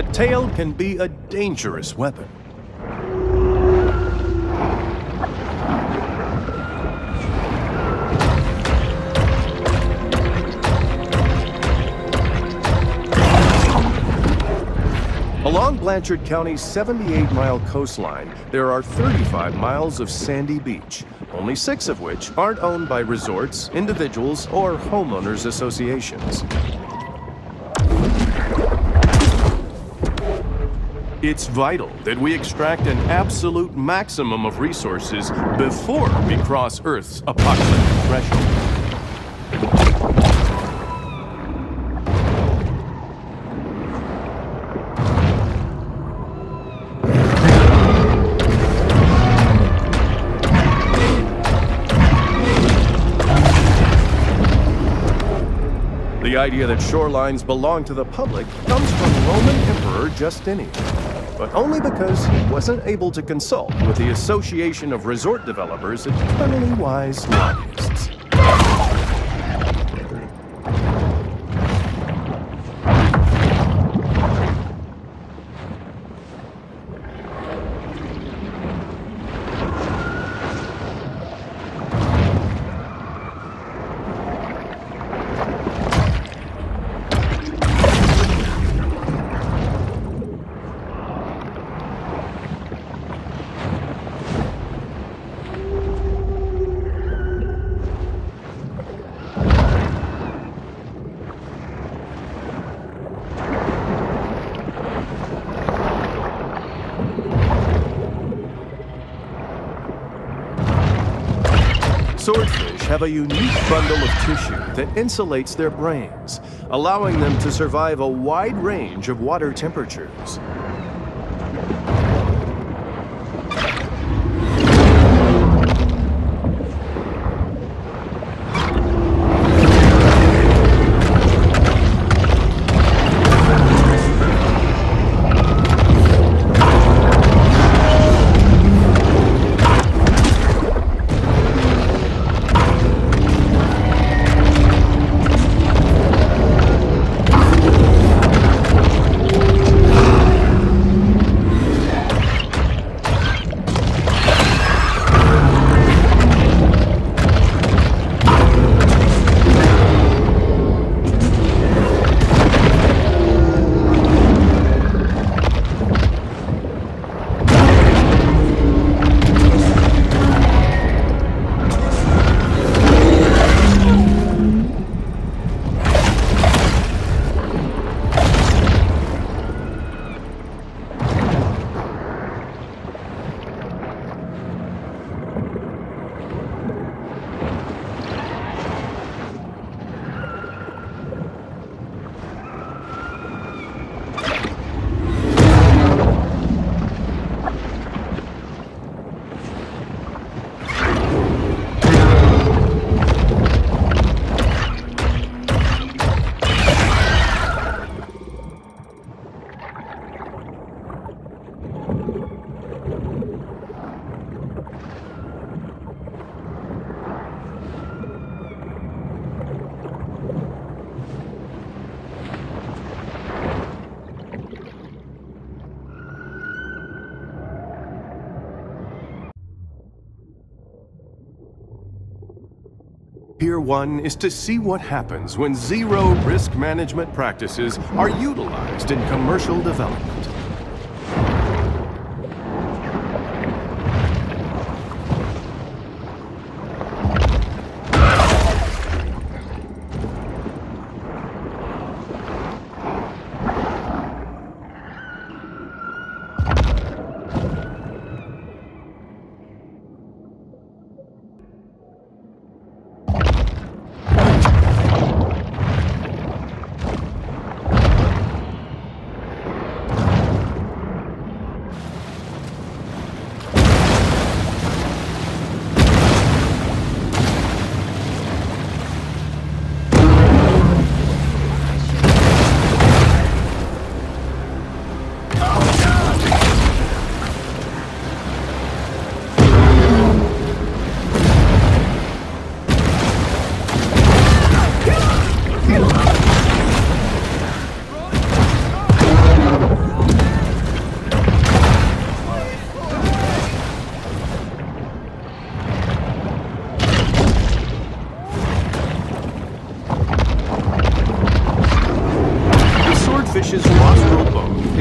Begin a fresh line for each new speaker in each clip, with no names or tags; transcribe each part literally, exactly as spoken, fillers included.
A tail can be a dangerous weapon. Along Blanchard County's seventy-eight mile coastline, there are thirty-five miles of sandy beach, only six of which aren't owned by resorts, individuals, or homeowners associations. It's vital that we extract an absolute maximum of resources before we cross Earth's apocalyptic threshold. The idea that shorelines belong to the public comes from Roman Emperor Justinian, but only because he wasn't able to consult with the Association of Resort Developers' eternally wise lobbyists. Swordfish have a unique bundle of tissue that insulates their brains, allowing them to survive a wide range of water temperatures. Pier one is to see what happens when zero-risk management practices are utilized in commercial development.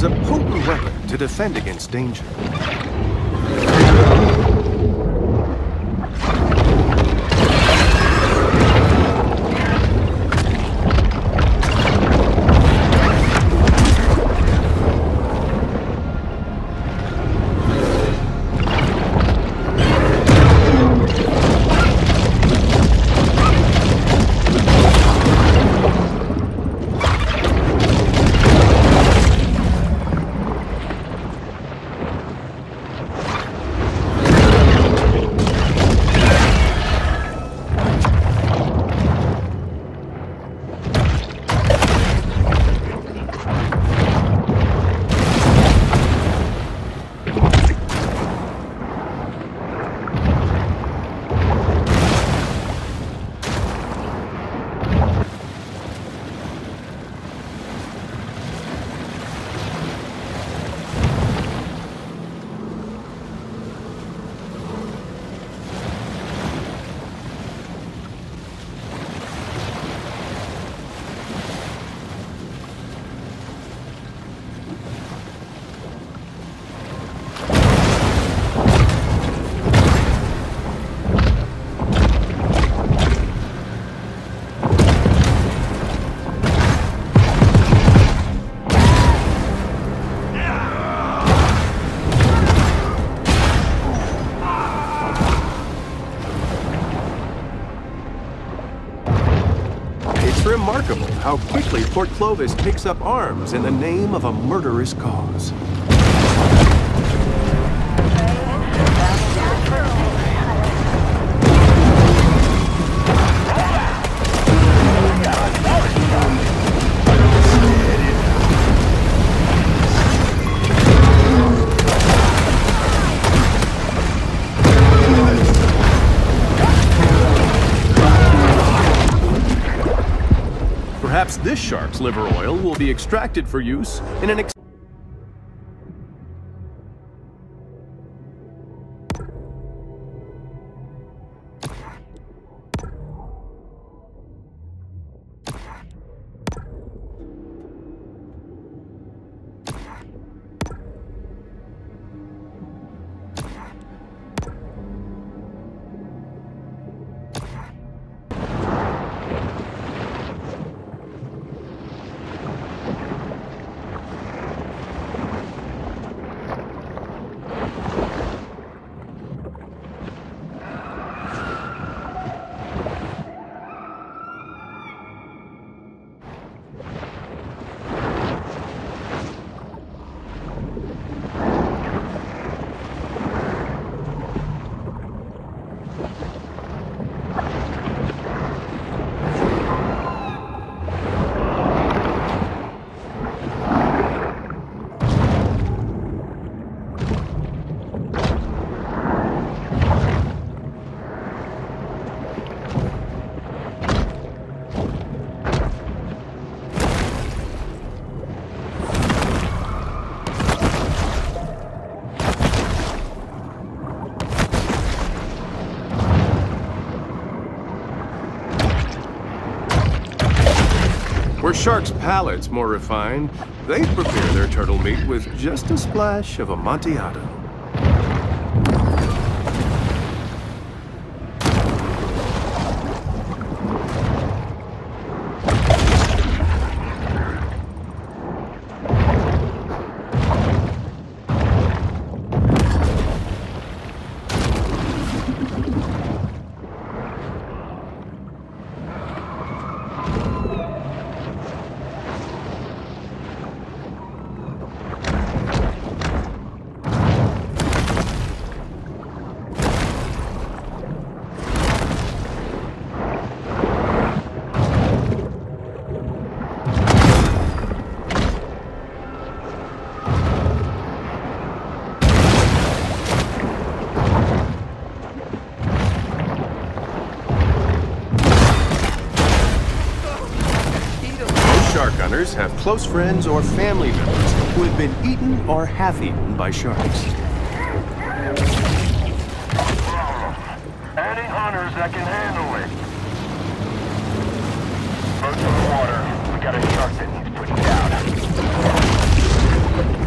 is a potent weapon to defend against danger. It's remarkable how quickly Port Clovis takes up arms in the name of a murderous cause. Perhaps this shark's liver oil will be extracted for use in an ex- Were sharks' palates more refined, they'd prepare their turtle meat with just a splash of Amontillado. Shark hunters have close friends or family members who have been eaten or half-eaten by sharks.
Any hunters that can handle it. Boats in the water. We got a shark that needs putting down.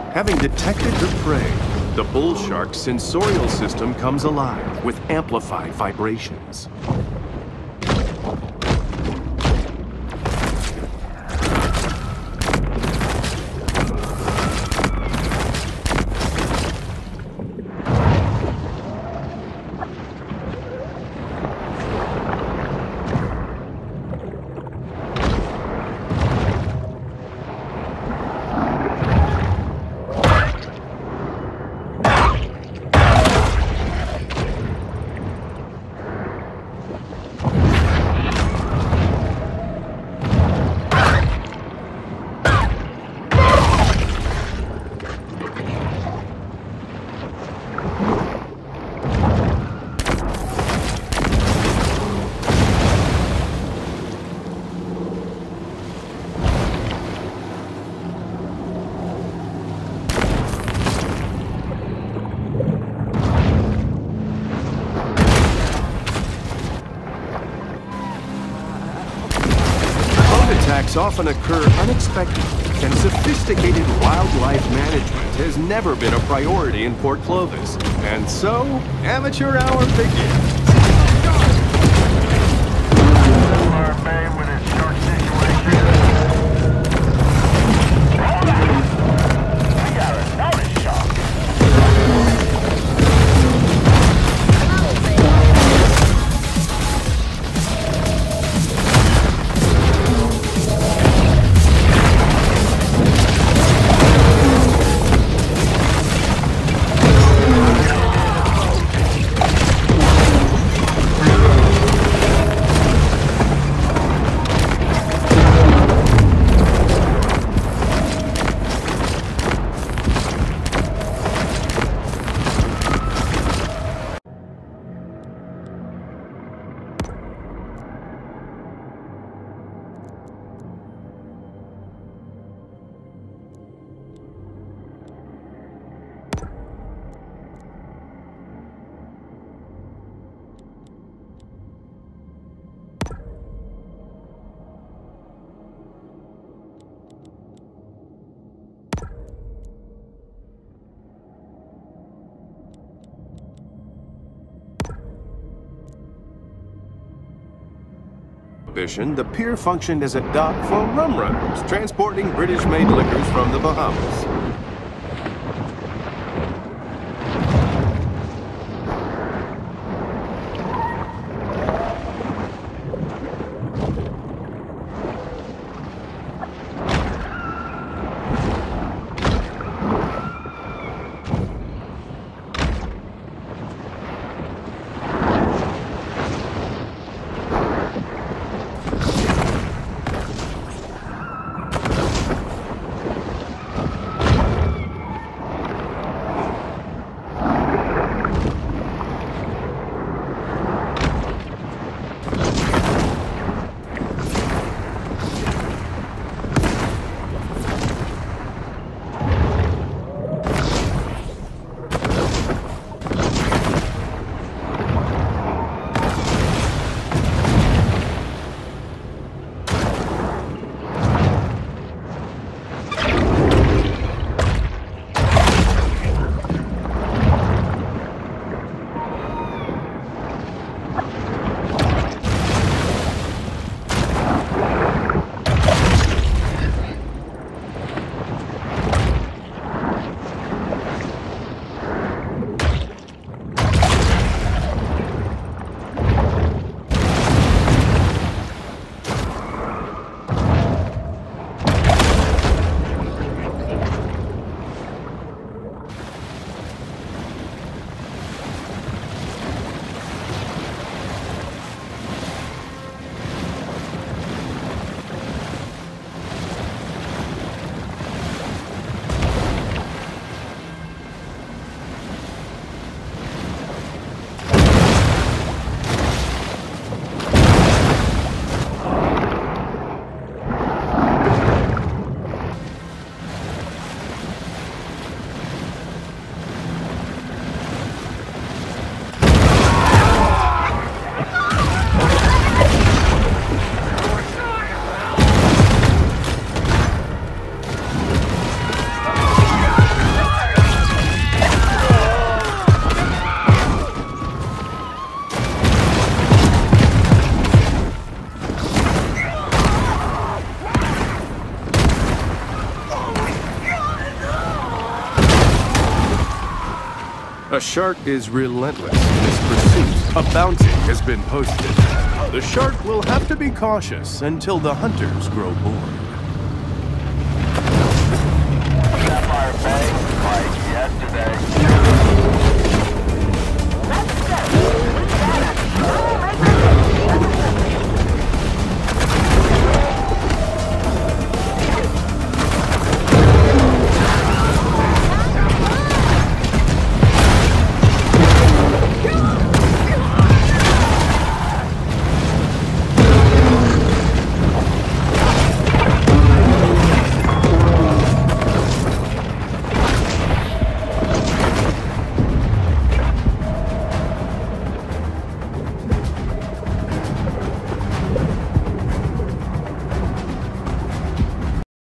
Having detected her prey, the bull shark's sensorial system comes alive with amplified vibrations. Attacks often occur unexpectedly, and sophisticated wildlife management has never been a priority in Port Clovis. And so, Amateur Hour begins.
Our Bay with his shark situation. Hold on! We got another shark.
The pier functioned as a dock for rum runners, transporting British-made liquors from the Bahamas. A shark is relentless in his pursuit. A bounty has been posted. The shark will have to be cautious until the hunters grow bored.